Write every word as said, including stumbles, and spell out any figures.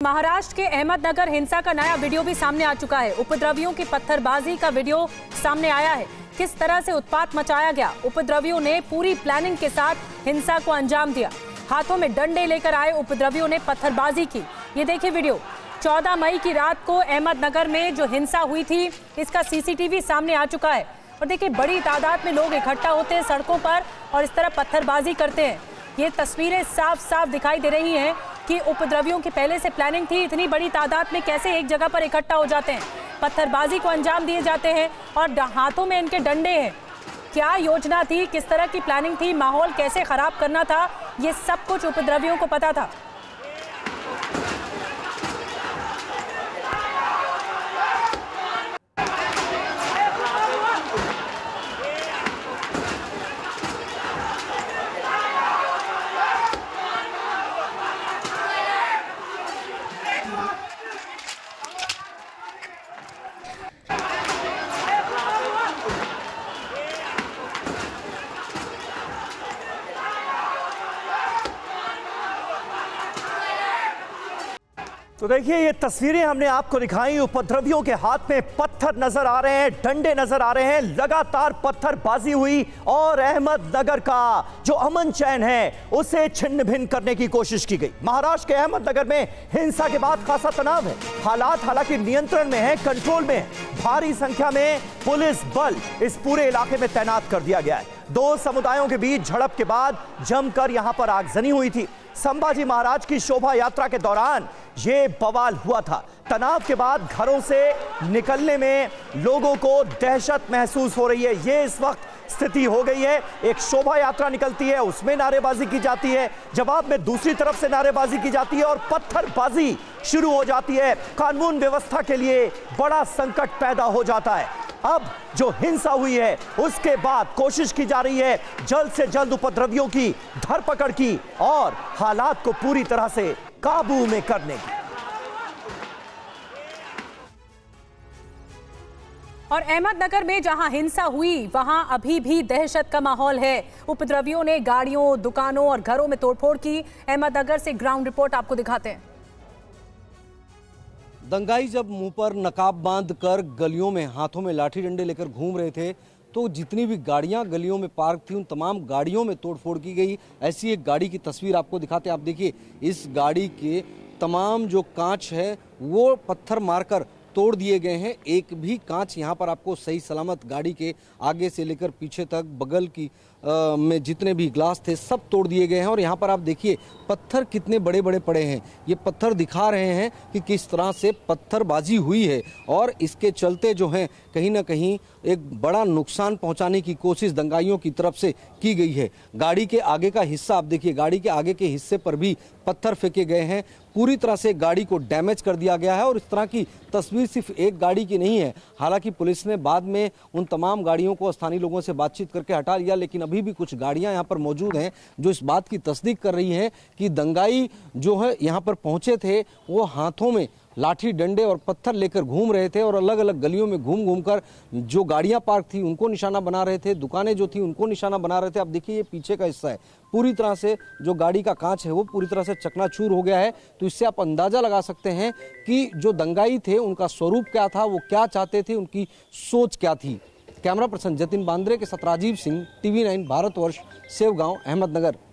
महाराष्ट्र के अहमदनगर हिंसा का नया वीडियो भी सामने आ चुका है। उपद्रवियों की पत्थरबाजी का वीडियो सामने आया है। किस तरह से उत्पात मचाया गया। उपद्रवियों ने पूरी प्लानिंग के साथ हिंसा को अंजाम दिया। हाथों में डंडे लेकर आए उपद्रवियों ने पत्थरबाजी की। ये देखिए वीडियो। चौदह मई की रात को अहमदनगर में जो हिंसा हुई थी, इसका सीसीटीवी सामने आ चुका है। और देखिए, बड़ी तादाद में लोग इकट्ठा होते हैं सड़कों पर और इस तरह पत्थरबाजी करते हैं। ये तस्वीरें साफ साफ दिखाई दे रही हैं कि उपद्रवियों की पहले से प्लानिंग थी। इतनी बड़ी तादाद में कैसे एक जगह पर इकट्ठा हो जाते हैं, पत्थरबाजी को अंजाम दिए जाते हैं और हाथों में इनके डंडे हैं। क्या योजना थी, किस तरह की प्लानिंग थी, माहौल कैसे खराब करना था, ये सब कुछ उपद्रवियों को पता था। तो देखिए, ये तस्वीरें हमने आपको दिखाई। उपद्रवियों के हाथ में पत्थर नजर आ रहे हैं, डंडे नजर आ रहे हैं। लगातार पत्थरबाजी हुई और अहमदनगर का जो अमन चैन है उसे छिन्न भिन्न करने की कोशिश की गई। महाराष्ट्र के अहमदनगर में हिंसा के बाद खासा तनाव है। हालात हालांकि नियंत्रण में है, कंट्रोल में है। भारी संख्या में पुलिस बल इस पूरे इलाके में तैनात कर दिया गया है। दो समुदायों के बीच झड़प के बाद जमकर यहां पर आगजनी हुई थी। संभाजी महाराज की शोभा यात्रा के दौरान ये बवाल हुआ था। तनाव के बाद घरों से निकलने में लोगों को दहशत महसूस हो रही है। ये इस वक्त स्थिति हो गई है। एक शोभा यात्रा निकलती है, उसमें नारेबाजी की जाती है, जवाब में दूसरी तरफ से नारेबाजी की जाती है और पत्थरबाजी शुरू हो जाती है। कानून व्यवस्था के लिए बड़ा संकट पैदा हो जाता है। अब जो हिंसा हुई है उसके बाद कोशिश की जा रही है जल्द से जल्द उपद्रवियों की धरपकड़ की और हालात को पूरी तरह से काबू में करने की। और अहमदनगर में जहां हिंसा हुई वहां अभी भी दहशत का माहौल है। उपद्रवियों ने गाड़ियों, दुकानों और घरों में तोड़फोड़ की। अहमदनगर से ग्राउंड रिपोर्ट आपको दिखाते हैं। दंगाई जब मुंह पर नकाब बांध कर गलियों में हाथों में लाठी डंडे लेकर घूम रहे थे तो जितनी भी गाड़ियां गलियों में पार्क थी उन तमाम गाड़ियों में तोड़फोड़ की गई। ऐसी एक गाड़ी की तस्वीर आपको दिखाते हैं। आप देखिए, इस गाड़ी के तमाम जो कांच है वो पत्थर मारकर तोड़ दिए गए हैं। एक भी कांच यहाँ पर आपको सही सलामत गाड़ी के आगे से लेकर पीछे तक बगल की आ, में जितने भी ग्लास थे सब तोड़ दिए गए हैं। और यहाँ पर आप देखिए पत्थर कितने बड़े बड़े पड़े हैं। ये पत्थर दिखा रहे हैं कि किस तरह से पत्थरबाजी हुई है और इसके चलते जो है कहीं ना कहीं एक बड़ा नुकसान पहुंचाने की कोशिश दंगाइयों की तरफ से की गई है। गाड़ी के आगे का हिस्सा आप देखिए, गाड़ी के आगे के हिस्से पर भी पत्थर फेंके गए हैं। पूरी तरह से गाड़ी को डैमेज कर दिया गया है और इस तरह की तस्वीर सिर्फ एक गाड़ी की नहीं है। हालांकि पुलिस ने बाद में उन तमाम गाड़ियों को स्थानीय लोगों से बातचीत करके हटा लिया, लेकिन अभी भी कुछ गाड़ियां यहां पर मौजूद हैं जो इस बात की तस्दीक कर रही हैं कि दंगाई जो है यहां पर पहुंचे थे वो हाथों में लाठी डंडे और पत्थर लेकर घूम रहे थे और अलग अलग गलियों में घूम घूम कर जो गाड़ियां पार्क थी उनको निशाना बना रहे थे, दुकानें जो थी उनको निशाना बना रहे थे। अब देखिए, ये पीछे का हिस्सा है, पूरी तरह से जो गाड़ी का कांच है वो पूरी तरह से चकनाचूर हो गया है। तो इससे आप अंदाजा लगा सकते हैं कि जो दंगाई थे उनका स्वरूप क्या था, वो क्या चाहते थे, उनकी सोच क्या थी। कैमरा पर्सन जतिन बांद्रे के साथ राजीव सिंह, टीवी नाइन भारतवर्ष, सेवगांव, अहमदनगर।